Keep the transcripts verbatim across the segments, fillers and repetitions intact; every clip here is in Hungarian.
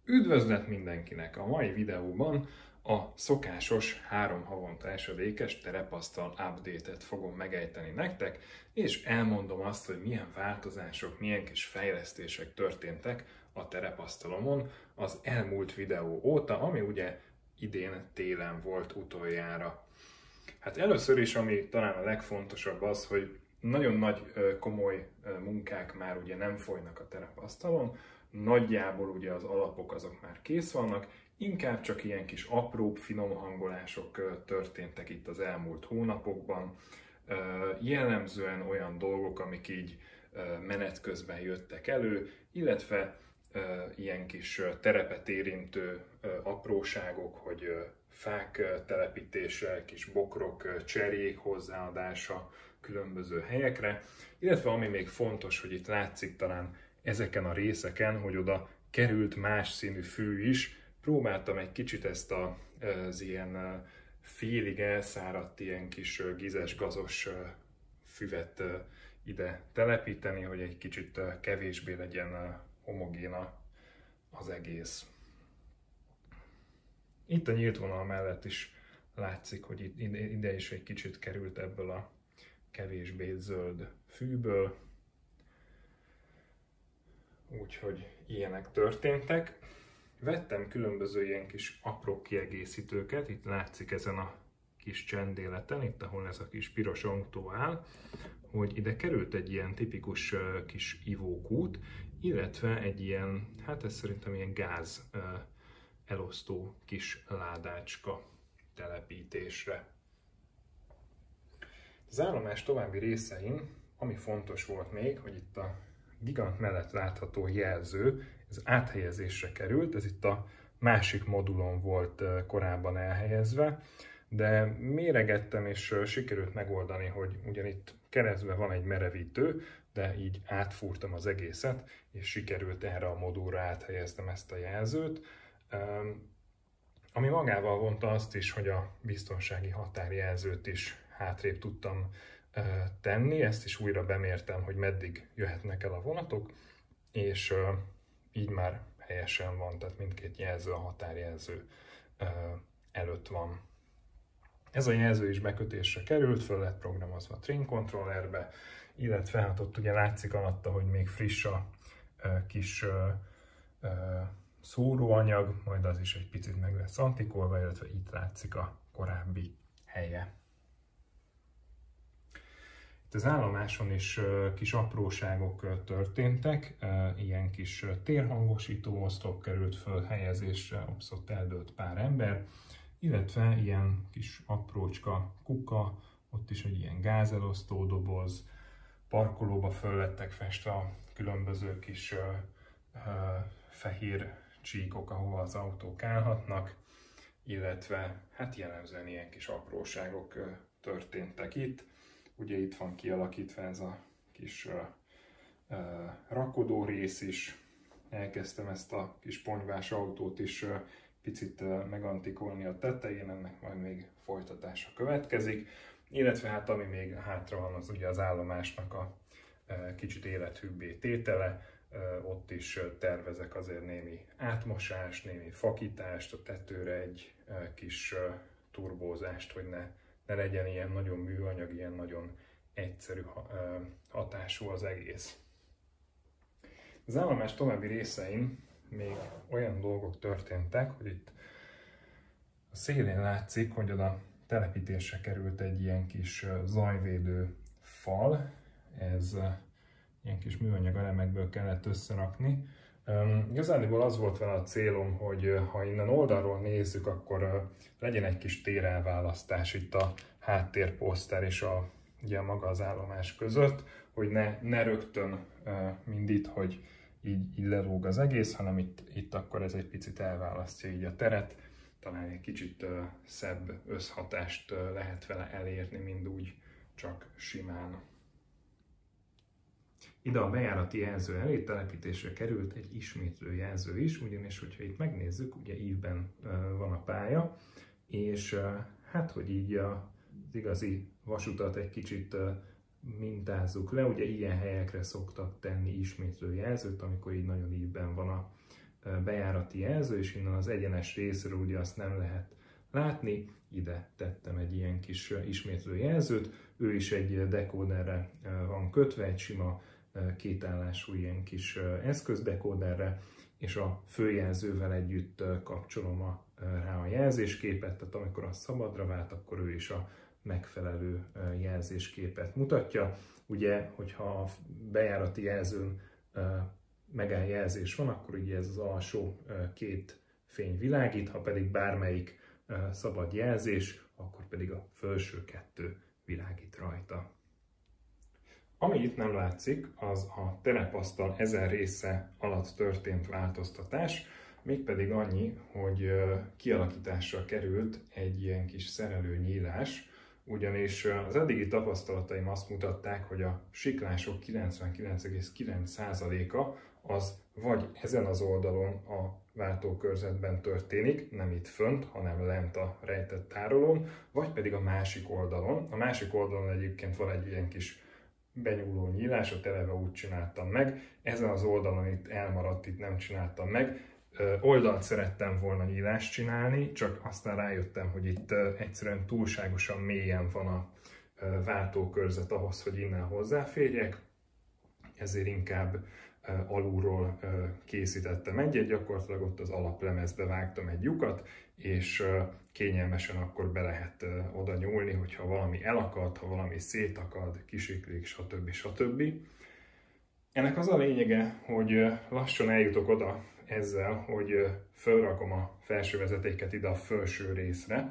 Üdvözlet mindenkinek! A mai videóban a szokásos három havonta esedékes terepasztal update-et fogom megejteni nektek, és elmondom azt, hogy milyen változások, milyen kis fejlesztések történtek a terepasztalomon az elmúlt videó óta, ami ugye idén télen volt utoljára. Hát először is, ami talán a legfontosabb az, hogy nagyon nagy, komoly munkák már ugye nem folynak a terepasztalon, nagyjából ugye az alapok azok már kész vannak, inkább csak ilyen kis apróbb finom hangolások történtek itt az elmúlt hónapokban. Jellemzően olyan dolgok, amik így menet közben jöttek elő, illetve ilyen kis terepet érintő apróságok, hogy fák telepítése, kis bokrok, cserjék hozzáadása különböző helyekre, illetve ami még fontos, hogy itt látszik talán ezeken a részeken, hogy oda került más színű fű is. Próbáltam egy kicsit ezt a, az ilyen félig elszáradt, ilyen kis gizes, gazos füvet ide telepíteni, hogy egy kicsit kevésbé legyen homogén az egész. Itt a nyílt vonal mellett is látszik, hogy ide is egy kicsit került ebből a kevésbé zöld fűből. Úgyhogy ilyenek történtek. Vettem különböző ilyen kis apró kiegészítőket, itt látszik ezen a kis csendéleten, itt ahol ez a kis piros onktó áll, hogy ide került egy ilyen tipikus kis ivókút, illetve egy ilyen, hát ez szerintem ilyen gáz elosztó kis ládácska telepítésre. Az állomás további részein, ami fontos volt még, hogy itt a gigant mellett látható jelző, ez áthelyezésre került, ez itt a másik modulon volt korábban elhelyezve, de méregettem és sikerült megoldani, hogy ugyan itt keresztben van egy merevítő, de így átfúrtam az egészet, és sikerült erre a modulra áthelyeztem ezt a jelzőt, ami magával vonta azt is, hogy a biztonsági határjelzőt is hátrébb tudtam tenni, ezt is újra bemértem, hogy meddig jöhetnek el a vonatok, és így már helyesen van, tehát mindkét jelző a határjelző előtt van. Ez a jelző is bekötésre került, föl lett programozva a train controllerbe, illetve hát ott ugye látszik alatta, hogy még friss a kis szóróanyag, majd az is egy picit meg lesz antikolva, illetve itt látszik a korábbi helye. Itt az állomáson is kis apróságok történtek, ilyen kis térhangosító oszlop került föl helyezésre, ott eldőlt pár ember, illetve ilyen kis aprócska kuka, ott is egy ilyen gázelosztó doboz, parkolóba föl lettek festve a különböző kis uh, uh, fehér csíkok, ahova az autók állhatnak, illetve hát jellemzően ilyen kis apróságok uh, történtek itt. Ugye itt van kialakítva ez a kis uh, uh, rakodó rész is. Elkezdtem ezt a kis ponyvás autót is uh, picit uh, megantikolni a tetején, ennek majd még folytatása következik. Illetve hát ami még hátra van, az ugye az állomásnak a uh, kicsit élethűbbé tétele. Uh, ott is uh, tervezek azért némi átmosást, némi fakítást, a tetőre egy uh, kis uh, turbózást, hogy ne ne legyen ilyen nagyon műanyag, ilyen nagyon egyszerű hatású az egész. Az állomás további részein még olyan dolgok történtek, hogy itt a szélén látszik, hogy oda telepítésre került egy ilyen kis zajvédő fal, ez ilyen kis műanyag elemekből kellett összerakni. Um, igazából az volt vele a célom, hogy ha innen oldalról nézzük, akkor uh, legyen egy kis térelválasztás itt a háttérposzter és a, ugye maga az állomás között, hogy ne, ne rögtön uh, mind itt, hogy így, így lelóg az egész, hanem itt, itt akkor ez egy picit elválasztja így a teret, talán egy kicsit uh, szebb összhatást uh, lehet vele elérni, mind úgy csak simán. Ide a bejárati jelző elé telepítésre került egy ismétlő jelző is, ugyanis, hogyha itt megnézzük, ugye ívben van a pálya, és hát, hogy így az igazi vasutat egy kicsit mintázzuk le, ugye ilyen helyekre szoktak tenni ismétlő jelzőt, amikor így nagyon ívben van a bejárati jelző, és innen az egyenes részről ugye azt nem lehet látni. Ide tettem egy ilyen kis ismétlő jelzőt, ő is egy dekóderre van kötve, egy sima kétállású ilyen kis eszközdekóderre, és a főjelzővel együtt kapcsolom a, rá a jelzésképet, tehát amikor az szabadra vált, akkor ő is a megfelelő jelzésképet mutatja. Ugye, hogyha a bejárati jelzőn megáll jelzés van, akkor ugye ez az alsó két fény világít, ha pedig bármelyik szabad jelzés, akkor pedig a felső kettő világít rajta. Ami itt nem látszik, az a terepasztal ezen része alatt történt változtatás, mégpedig annyi, hogy kialakításra került egy ilyen kis szerelőnyílás, ugyanis az eddigi tapasztalataim azt mutatták, hogy a siklások kilencvenkilenc egész kilenc százaléka az vagy ezen az oldalon a váltókörzetben történik, nem itt fönt, hanem lent a rejtett tárolón, vagy pedig a másik oldalon. A másik oldalon egyébként van egy ilyen kis benyúló nyílásot, eleve úgy csináltam meg. Ezen az oldalon itt elmaradt, itt nem csináltam meg. Oldalt szerettem volna nyílást csinálni, csak aztán rájöttem, hogy itt egyszerűen túlságosan mélyen van a váltókörzet ahhoz, hogy innen hozzáférjek. Ezért inkább alulról készítettem egyet, gyakorlatilag ott az alaplemezbe vágtam egy lyukat, és kényelmesen akkor be lehet oda nyúlni, hogyha valami elakad, ha valami szétakad, kisiklik, stb. stb. Ennek az a lényege, hogy lassan eljutok oda ezzel, hogy felrakom a felső vezetéket ide a felső részre,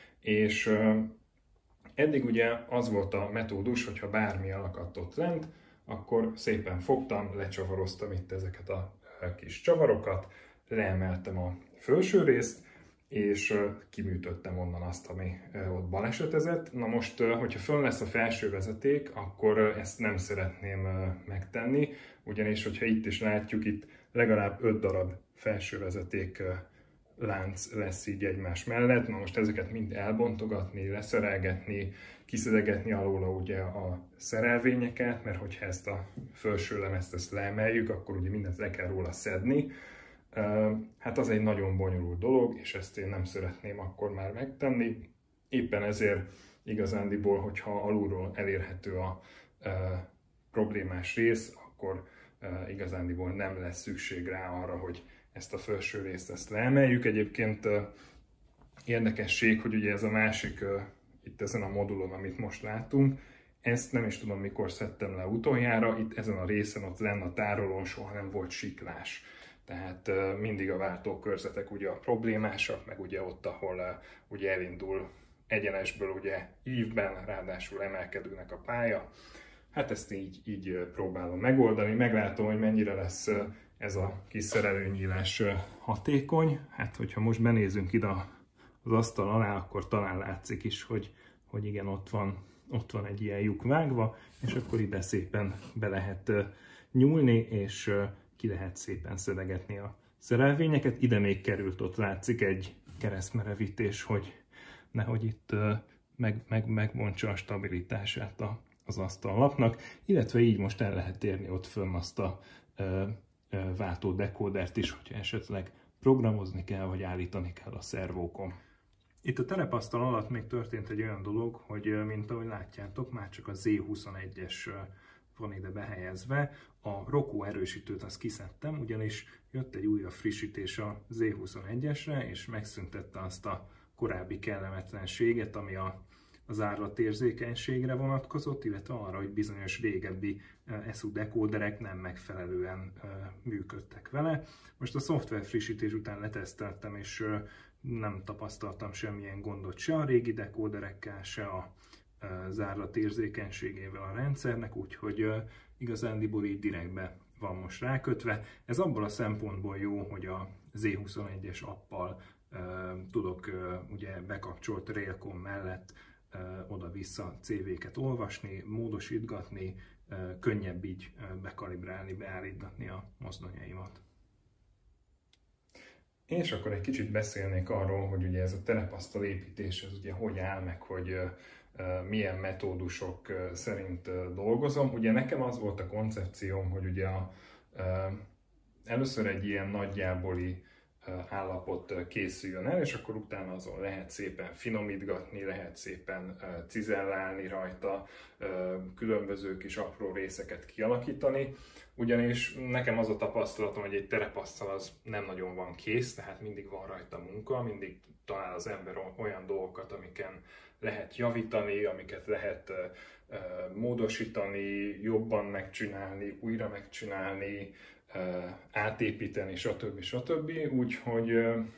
és eddig ugye az volt a metódus, hogyha bármi elakadt ott lent, akkor szépen fogtam, lecsavaroztam itt ezeket a kis csavarokat, leemeltem a felső részt, és kiműtöttem onnan azt, ami ott balesetezett. Na most, hogyha fönn lesz a felső vezeték, akkor ezt nem szeretném megtenni, ugyanis, hogyha itt is látjuk, itt legalább öt darab felső vezeték lánc lesz így egymás mellett. Na most ezeket mind elbontogatni, leszerelgetni, kiszedegetni alóla ugye a szerelvényeket, mert hogyha ezt a felső lemezt ezt leemeljük, akkor ugye mindent le kell róla szedni. Hát az egy nagyon bonyolult dolog, és ezt én nem szeretném akkor már megtenni. Éppen ezért igazándiból, hogyha alulról elérhető a e, problémás rész, akkor e, igazándiból nem lesz szükség rá arra, hogy ezt a felső részt ezt leemeljük. Egyébként e, érdekesség, hogy ugye ez a másik, e, itt ezen a modulon, amit most látunk, ezt nem is tudom mikor szedtem le utoljára, itt ezen a részen, ott lenn a tárolón soha nem volt siklás. Tehát uh, mindig a váltókörzetek ugye a problémásak, meg ugye ott, ahol uh, ugye elindul egyenesből ugye ívben, ráadásul emelkedőnek a pálya. Hát ezt így, így uh, próbálom megoldani, meglátom, hogy mennyire lesz uh, ez a kis szerelőnyílás uh, hatékony. Hát hogyha most benézünk ide az asztal alá, akkor talán látszik is, hogy, hogy igen, ott van, ott van egy ilyen lyuk vágva, és akkor ide szépen be lehet uh, nyúlni, és uh, ki lehet szépen szedegetni a szerelvényeket. Ide még került, ott látszik egy keresztmerevítés, hogy nehogy itt meg, meg, megbontsa a stabilitását a, az asztallapnak, illetve így most el lehet érni ott fönn azt a ö, ö, váltó dekódert is, hogyha esetleg programozni kell, vagy állítani kell a szervókon. Itt a terepasztal alatt még történt egy olyan dolog, hogy mint ahogy látjátok, már csak a Z huszonegyes van ide behelyezve. A Roku erősítőt azt kiszedtem, ugyanis jött egy újabb frissítés a Z huszonegyesre, és megszüntette azt a korábbi kellemetlenséget, ami a, az árlatérzékenységre vonatkozott, illetve arra, hogy bizonyos régebbi E S U dekóderek nem megfelelően működtek vele. Most a szoftver frissítés után leteszteltem, és nem tapasztaltam semmilyen gondot se a régi dekóderekkel, se a zárlat érzékenységével a rendszernek, úgyhogy uh, igazándiból így direktbe van most rákötve. Ez abból a szempontból jó, hogy a Z huszonegyes appal uh, tudok uh, ugye bekapcsolt Railcom mellett uh, oda-vissza cé vé-ket olvasni, módosítgatni, uh, könnyebb így uh, bekalibrálni, beállítgatni a mozdonyaimat. És akkor egy kicsit beszélnék arról, hogy ugye ez a terepasztal építés, ez ugye hogy áll meg, hogy uh, milyen metódusok szerint dolgozom. Ugye nekem az volt a koncepcióm, hogy ugye a először egy ilyen nagyjáboli állapot készüljön el, és akkor utána azon lehet szépen finomítgatni, lehet szépen cizellálni rajta, különböző kis apró részeket kialakítani, ugyanis nekem az a tapasztalatom, hogy egy terepasztal az nem nagyon van kész, tehát mindig van rajta munka, mindig talál az ember olyan dolgokat, amiken lehet javítani, amiket lehet módosítani, jobban megcsinálni, újra megcsinálni, átépíteni, stb. stb. Úgyhogy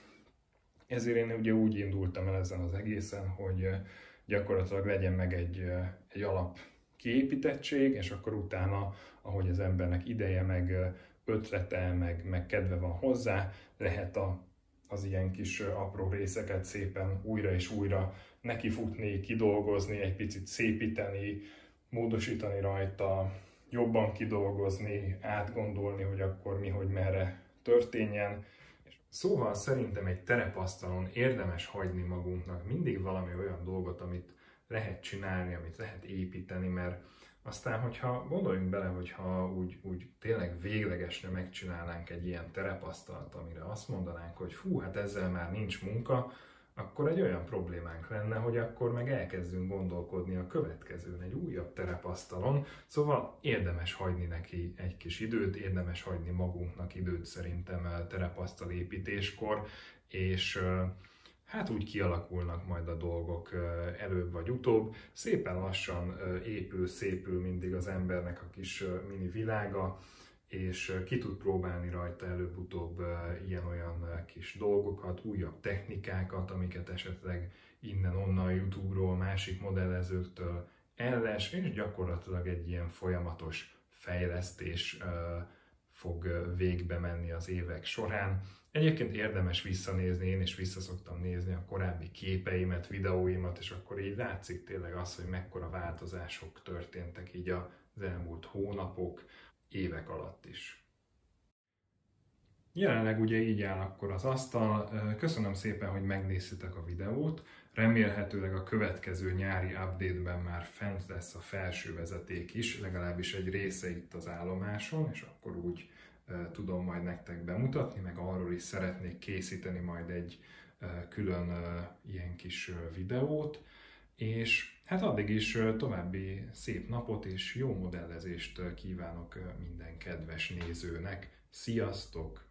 ezért én ugye úgy indultam el ezen az egészen, hogy gyakorlatilag legyen meg egy, egy alap kiépítettség, és akkor utána, ahogy az embernek ideje, meg ötlete, meg, meg kedve van hozzá, lehet a, az ilyen kis apró részeket szépen újra és újra nekifutni, kidolgozni, egy picit szépíteni, módosítani rajta, jobban kidolgozni, átgondolni, hogy akkor mi, hogy merre történjen. Szóval szerintem egy terepasztalon érdemes hagyni magunknak mindig valami olyan dolgot, amit lehet csinálni, amit lehet építeni, mert aztán, hogyha gondoljunk bele, hogyha úgy, úgy tényleg véglegesre megcsinálnánk egy ilyen terepasztalt, amire azt mondanánk, hogy fú, hát ezzel már nincs munka, akkor egy olyan problémánk lenne, hogy akkor meg elkezdünk gondolkodni a következőn, egy újabb terepasztalon, szóval érdemes hagyni neki egy kis időt, érdemes hagyni magunknak időt szerintem terepasztal építéskor, és hát úgy kialakulnak majd a dolgok előbb vagy utóbb. Szépen lassan épül, szépül mindig az embernek a kis mini világa, és ki tud próbálni rajta előbb-utóbb ilyen-olyan kis dolgokat, újabb technikákat, amiket esetleg innen-onnan YouTube-ról, másik modellezőktől elles, és gyakorlatilag egy ilyen folyamatos fejlesztés fog végbe menni az évek során. Egyébként érdemes visszanézni, én is visszaszoktam nézni a korábbi képeimet, videóimat, és akkor így látszik tényleg az, hogy mekkora változások történtek így az elmúlt hónapok, évek alatt is. Jelenleg ugye így áll akkor az asztal. Köszönöm szépen, hogy megnéztétek a videót. Remélhetőleg a következő nyári update-ben már fent lesz a felső vezeték is, legalábbis egy része itt az állomáson, és akkor úgy tudom majd nektek bemutatni, meg arról is szeretnék készíteni majd egy külön ilyen kis videót, és hát addig is további szép napot és jó modellezést kívánok minden kedves nézőnek. Sziasztok!